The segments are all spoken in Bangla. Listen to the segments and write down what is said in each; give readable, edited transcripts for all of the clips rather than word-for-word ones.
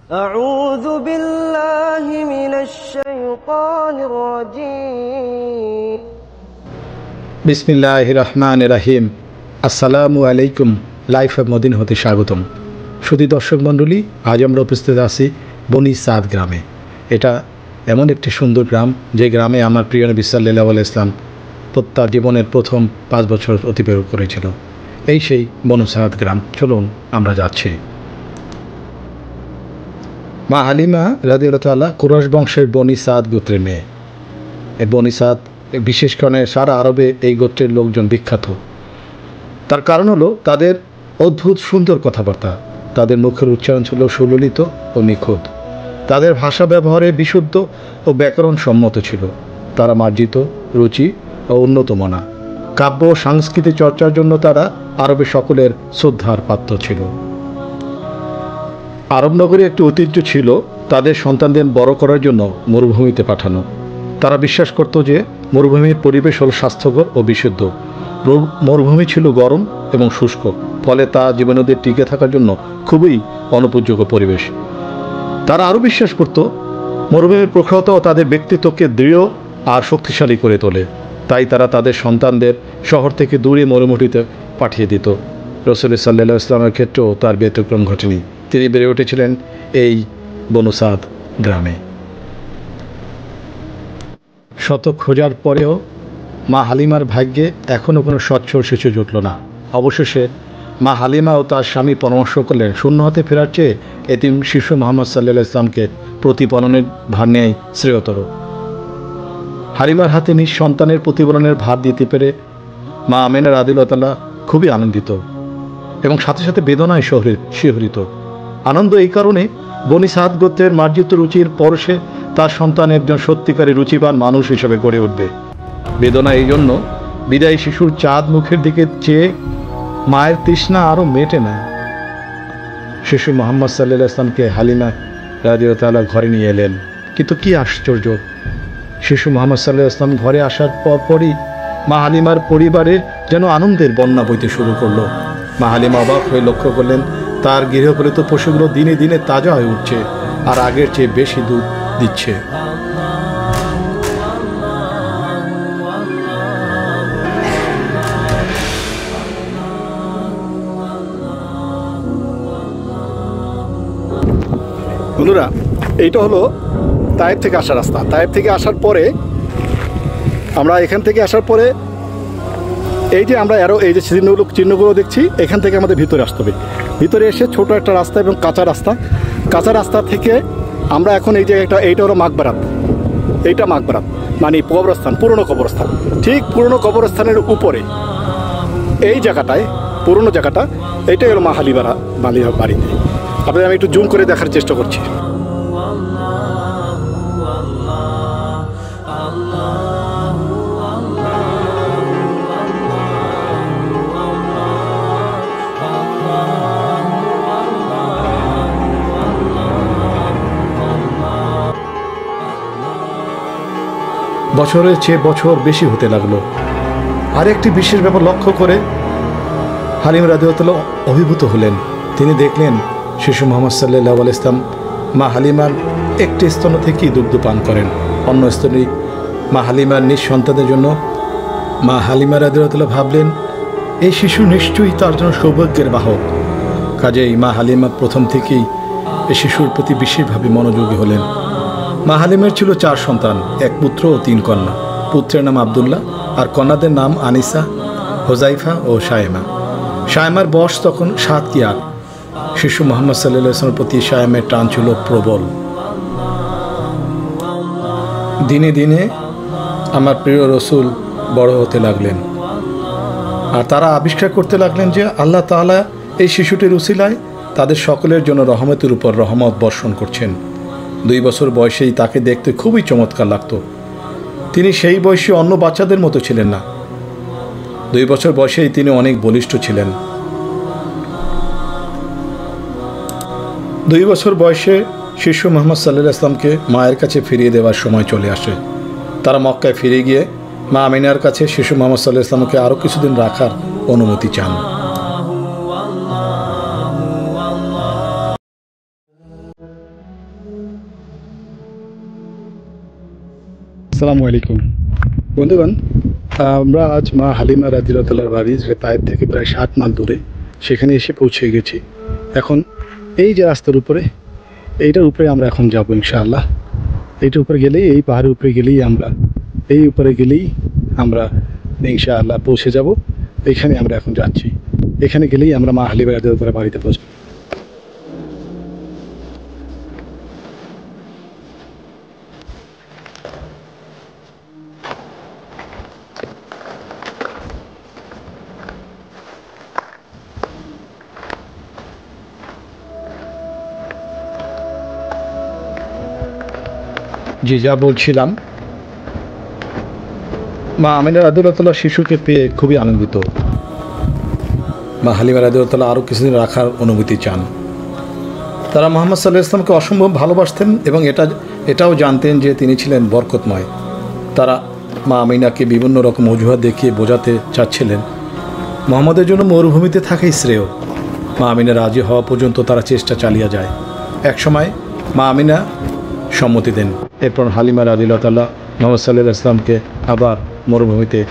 أعوذ بالله من الشيطان الرجيم বিসমিল্লাহির রহমানির রহিম। আসসালামু আলাইকুম। লাইফ অফ মদিনা হতে স্বাগতম। সুধী দর্শক মণ্ডলী, আজ আমরা উপস্থিত আছি বনি সাদ গ্রামে। এটা এমন একটি সুন্দর গ্রাম, যে গ্রামে আমার প্রিয় নবী সাল্লাল্লাহু আলাইহি ওয়াসাল্লাম তার জীবনের প্রথম 5 বছর অতিবাহিত করেছিল। এই সেই বনু সাদ গ্রাম। চলুন আমরা যাচ্ছি। মা হালিমা রাদিয়াল্লাহু তাআলা কুরাইশ বংশের বনি সাদ গোত্রের মেয়ে। এই বনি সাদ বিশেষ কারণে সারা আরবে এই গোত্রের লোকজন বিখ্যাত। তার কারণ হলো তাদের অদ্ভুত সুন্দর কথাবার্তা। তাদের মুখের উচ্চারণ ছিল সুললিত ও নিখুঁত। তাদের ভাষা ব্যবহারে বিশুদ্ধ ও ব্যাকরণ সম্মত ছিল। তারা মার্জিত, রুচি ও উন্নত মনা। কাব্য ও সাংস্কৃতিক চর্চার জন্য তারা আরবে সকলের শ্রদ্ধার পাত্র ছিল। আরব নগরে একটি ঐতিহ্য ছিল তাদের সন্তানদের বড় করার জন্য মরুভূমিতে পাঠানো। তারা বিশ্বাস করত যে মরুভূমির পরিবেশ হল স্বাস্থ্যকর ও বিশুদ্ধ। মরুভূমি ছিল গরম এবং শুষ্ক, ফলে তা জীবনদের টিকে থাকার জন্য খুবই অনুপযোগ্য পরিবেশ। তারা আরও বিশ্বাস করত মরুভূমির প্রখরতা তাদের ব্যক্তিত্বকে দৃঢ় আর শক্তিশালী করে তোলে। তাই তারা তাদের সন্তানদের শহর থেকে দূরে মরুভূমিতে পাঠিয়ে দিত। রাসূল সাল্লাল্লাহু আলাইহি ওয়াসাল্লামের ক্ষেত্রেও তার ব্যতিক্রম ঘটেনি। তিনি বেড়ে উঠেছিলেন এই বনু সাদ গ্রামে। শত খোঁজার পরেও মা হালিমার ভাগ্যে এখনও কোনো সচ্ছল শিশু জুটল না। অবশেষে মা হালিমা ও তার স্বামী পরামর্শ করলেন শূন্য হাতে ফেরার চেয়ে এতিম শিশু মুহাম্মদ সাল্লাল্লাহু আলাইহি ওয়াসাল্লামকে প্রতিপালনের ভার নেয় শ্রেয়তর। হালিমার হাতে নিজ সন্তানের প্রতিপালনের ভার দিতে পেরে মা আমেনা রাদিয়াল্লাহু তাআলা খুবই আনন্দিত এবং সাথে সাথে বেদনায় শিহরিত। আনন্দ এই কারণে বনি সাদ গোত্রের মার্জিত রুচির পরশে তার সন্তান একজন সত্যিকারী রুচিবান মানুষ হিসেবে গড়ে উঠবে। বেদনা এই জন্য, বিদায়ী শিশুর চাঁদ মুখের দিকে চেয়ে মায়ের তৃষ্ণা আরও মেটে না। শিশু মুহাম্মদ সাল্লাল্লাহু আলাইহি ওয়াসাল্লামকে হালিমা রাদিয়াল্লাহু তাআলা ঘরে নিয়ে এলেন। কিন্তু কি আশ্চর্য, শিশু মুহাম্মদ সাল্লাল্লাহু আলাইহি ওয়াসাল্লাম ঘরে আসার পরপরই মা হালিমার পরিবারে যেন আনন্দের বন্যা বইতে শুরু করলো। মা হালিমা অবাক হয়ে লক্ষ্য করলেন তার গৃহপালিত পশুগুলো দিনে দিনে তাজা হয়ে উঠছে আর আগের চেয়ে বেশি দুধ দিচ্ছে। বন্ধুরা, এইটা হলো তায়েফ থেকে আসার রাস্তা। তায়েফ থেকে আসার পরে আমরা এখান থেকে আসার পরে এই যে আমরা এই যে চিহ্নগুলো দেখছি, এখান থেকে আমাদের ভিতরে আসতে হবে। ভিতরে এসে ছোট একটা রাস্তা এবং কাঁচা রাস্তা থেকে আমরা এখন এই যে এইটা হলো মাকবারাত। এইটা মাকবারাত মানে কবরস্থান, পুরনো কবরস্থান। ঠিক পুরনো কবরস্থানের উপরে এই জায়গাটায়, পুরনো জায়গাটা, এইটাই হলো মা হালিমার বাড়িতে। আপনাদের আমি একটু জুম করে দেখার চেষ্টা করছি। বছরের চেয়ে বছর বেশি হতে লাগলো। আর একটি বিশেষ ব্যাপার লক্ষ্য করে হালিমা রাদিয়াল্লাহু তাআলা অভিভূত হলেন। তিনি দেখলেন শিশু মুহাম্মদ সাল্লাল্লাহু আলাইহি ওয়াসাল্লাম মা হালিমার একটি স্তন থেকেই দুগ্ধ পান করেন। অন্য স্তনে মা হালিমার নিজ সন্তানের জন্য মা হালিমা রাদিয়াল্লাহু তাআলা ভাবলেন এই শিশু নিশ্চয়ই তার জন্য সৌভাগ্যের বাহক। কাজেই মা হালিমা প্রথম থেকেই এই শিশুর প্রতি বিশেষভাবে মনোযোগী হলেন। মা হালিমার ছিল 4 সন্তান, 1 পুত্র ও 3 কন্যা। পুত্রের নাম আব্দুল্লাহ আর কন্যাদের নাম আনিসা, হোজাইফা ও শায়েমা। শায়েমার বয়স তখন 7 কি 8। শিশু মুহাম্মদ সাল্লাল্লাহু আলাইহি ওয়াসাল্লামের প্রতি শায়েমের টান ছিল প্রবল। দিনে দিনে আমার প্রিয় রসুল বড় হতে লাগলেন আর তারা আবিষ্কার করতে লাগলেন যে আল্লাহ তাআলা এই শিশুটির উসিলায় তাদের সকলের জন্য রহমতের উপর রহমত বর্ষণ করছেন। 2 বছর বয়সেই তাকে দেখতে খুবই চমৎকার লাগতো। তিনি সেই বয়সী অন্য বাচ্চাদের মতো ছিলেন না। 2 বছর বয়সেই তিনি অনেক বলিষ্ঠ ছিলেন। 2 বছর বয়সে শিশু মুহাম্মদ সাল্লাল্লাহু আলাইহি ওয়াসাল্লামকে মায়ের কাছে ফিরিয়ে দেওয়ার সময় চলে আসে। তারা মক্কায় ফিরে গিয়ে মা আমিনার কাছে শিশু মুহাম্মদ সাল্লাল্লাহু আলাইহি ওয়াসাল্লামকে আরও কিছুদিন রাখার অনুমতি চান। আসসালামু আলাইকুম বন্ধুগণ, আমরা আজ মা হালিমা রাদিয়াল্লাহু বাড়ি যে তায়েফ থেকে প্রায় 7 মাইল দূরে, সেখানে এসে পৌঁছে গেছি। এখন এই যে রাস্তার উপরে, এইটার উপরে আমরা এখন যাব ইনশাআল্লাহ। এইটার উপরে গেলেই, এই পাহাড়ের উপরে গেলেই আমরা ইনশাআল্লাহ পৌঁছে যাব। এখানে আমরা এখন যাচ্ছি, এখানে গেলেই আমরা মা হালিমা রাদিয়াল্লাহু বাড়িতে পৌঁছব। জি, যা বলছিলাম, মা আমিনা রাদিয়াল্লাহু শিশুকে পেয়ে খুবই আনন্দিত। মা হালিমা রাদিয়াল্লাহু আরও কিছুদিন রাখার অনুমতি চান। তারা মুহাম্মদ সাল্লাল্লাহু আলাইহি ওয়াসাল্লামকে অসম্ভব ভালোবাসতেন এবং এটাও জানতেন যে তিনি ছিলেন বরকতময়। তারা মা আমিনাকে বিভিন্ন রকম অজুহাত দেখিয়ে বোঝাতে চাচ্ছিলেন মুহাম্মদের জন্য মরুভূমিতে থাকাই শ্রেয়। মা আমিনা রাজি হওয়া পর্যন্ত তারা চেষ্টা চালিয়ে যায়। একসময় মা আমিনা সম্মতি দেন। এরপর হালিমা রাদিয়াল্লাহু তাআলা মুহাম্মদ সাল্লাল্লাহু আলাইহি ওয়াসাল্লামকে আবার মরুভূমিতে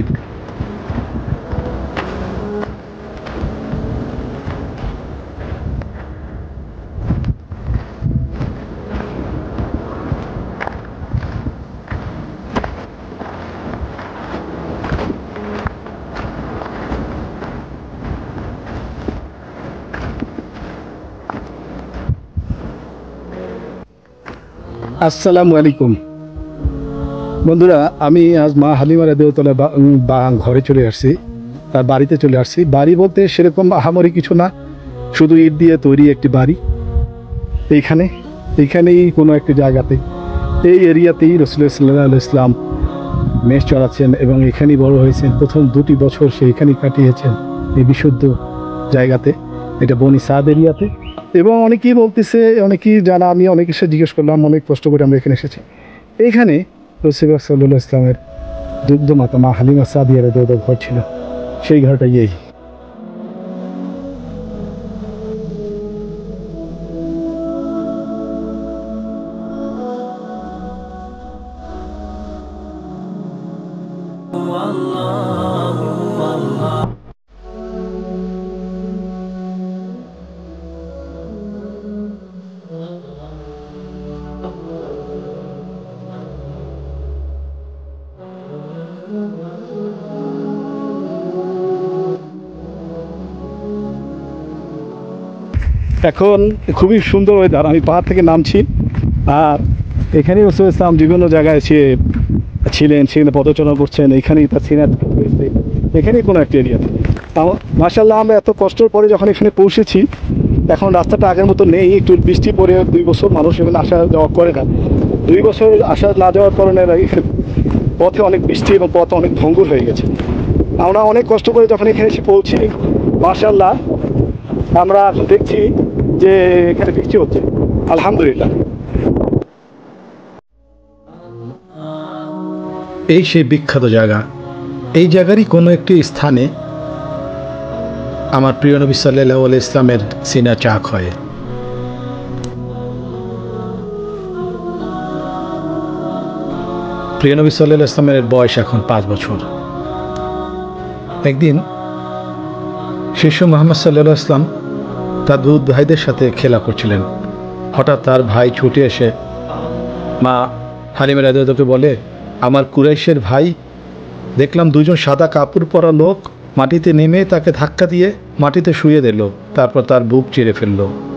আসসালামু আলাইকুম বন্ধুরা, আমি আজ মা হালিমা রাদিয়াল্লাহু ঘরে চলে আসছি, তার বাড়িতে চলে আসছি। বাড়ি বলতে সেরকম আহামরি কিছু না, শুধু ইট দিয়ে তৈরি একটি বাড়ি। এইখানেই কোনো একটি জায়গাতে, এই এরিয়াতেই রাসূলুল্লাহ সাল্লাল্লাহু আলাইহি ওয়াসাল্লাম মেষ চড়াচ্ছেন এবং এখানেই বড় হয়েছেন। প্রথম 2টি বছর সে এখানেই কাটিয়েছেন, এই বিশুদ্ধ জায়গাতে, এটা বনি সাদ এরিয়াতে। এবং অনেকেই বলতেছে, অনেকেই জানা, আমি অনেকের সাথে জিজ্ঞেস করলাম, অনেক কষ্ট করে আমরা এখানে এসেছি। এইখানে রাসূলুল্লাহ সাল্লাল্লাহু আলাইহি ওয়াসাল্লামের দুগ্ধ মাতা মা হালিমা সাদিয়া রাদিয়াল্লাহু ঘর ছিল, সেই ঘরটাই এই। এখন খুবই সুন্দর ওয়েদার। আমি পাহাড় থেকে নামছি, আর এখানেই রাসূলুল্লাহ ইসলাম বিভিন্ন জায়গায় ছিলেন, সেখানে পদচারণা করছেন। এখানেই তার সিনাত হয়েছে, এখানেই কোনো একটা এরিয়াতে। মাশাআল্লাহ, আমরা এত কষ্টের পরে যখন এখানে পৌঁছেছি, এখন রাস্তাটা আগের মতো নেই। একটু বৃষ্টি পরে 2 বছর মানুষ এখানে আসা যাওয়া করে না। 2 বছর আসা না যাওয়ার কারণে পথে অনেক বৃষ্টি এবং পথ অনেক ভঙ্গুর হয়ে গেছে। আমরা অনেক কষ্ট করে যখন এখানে এসে পৌঁছি, মাশাআল্লাহ আমরা এখন দেখছি যে এখানে বৃষ্টি হচ্ছে, আলহামদুলিল্লাহ। এই সেই বিখ্যাত জায়গা। এই জায়গারই কোনো একটি স্থানে আমার প্রিয় নবী সাল্লাল্লাহু আলাইহি ইসলামের সিনা চাক হয়। প্রিয় নবী সাল্লাল্লাহু আলাইহি ইসলামের বয়স এখন 5 বছর। একদিন শিশু মুহাম্মদ সাল্লাল্লাহু আলাইহি ইসলাম তার 2 ভাইদের সাথে খেলা করছিলেন। হঠাৎ তার ভাই ছুটে এসে মা হালিমা রাদিয়াল্লাহু বলে, আমার কুরাইশের ভাই, দেখলাম 2জন সাদা কাপড় পরা লোক মাটিতে নেমে তাকে ধাক্কা দিয়ে মাটিতে শুইয়ে দিল, তারপর তার বুক চিরে ফেলল।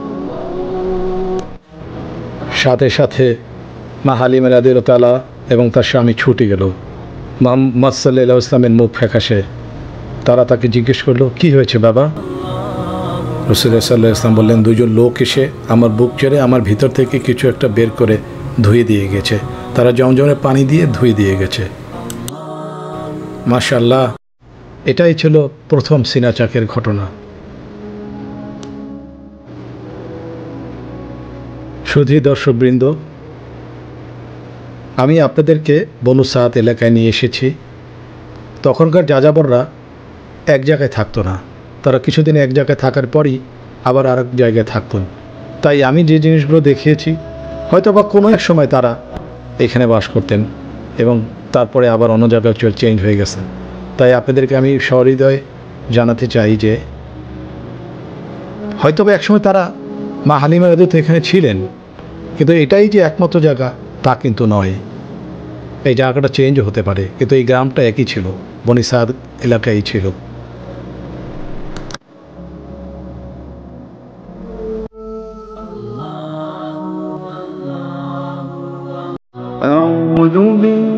সাথে সাথে মা হালিমা রাদিয়াল্লাহু তাআলা এবং তার স্বামী ছুটে গেল। মুহাম্মদ সাল্লাল্লাহু আলাইহি ইসলামের মুখ ফ্যাকাশে। তারা তাকে জিজ্ঞেস করলো, কি হয়েছে বাবা? রাসূলুল্লাহ সাল্লাল্লাহু আলাইহি ওয়াসাল্লাম বললেন, 2জন লোক এসে আমার বুক চেড়ে আমার ভিতর থেকে কিছু একটা বের করে ধুয়ে দিয়ে গেছে। তারা জমজমের পানি দিয়ে ধুয়ে দিয়ে গেছে। মাশাআল্লাহ, এটাই ছিল প্রথম সিনা চাকের ঘটনা। সুধী দর্শকবৃন্দ, আমি আপনাদেরকে বনু সাদ এলাকায় নিয়ে এসেছি। তখনকার যাযাবররা এক জায়গায় থাকতো না, তারা কিছুদিন এক জায়গায় থাকার পরই আবার আরেক জায়গায় থাকতেন। তাই আমি যে জিনিসগুলো দেখিয়েছি, হয়তো বা কোনো এক সময় তারা এখানে বাস করতেন। এবং তারপরে আবার অন্য জায়গায় চেঞ্জ হয়ে গেছে। তাই আপনাদেরকে আমি সহৃদয় জানাতে চাই যে হয়তো বা একসময় তারা মা হালিমা রাদিয়াল্লাহু এখানে ছিলেন, কিন্তু এটাই যে একমাত্র জায়গা তা কিন্তু নয়। এই জায়গাটা চেঞ্জও হতে পারে, কিন্তু এই গ্রামটা একই ছিল, বনি সাদ এলাকায় ছিল। أعوذ بالله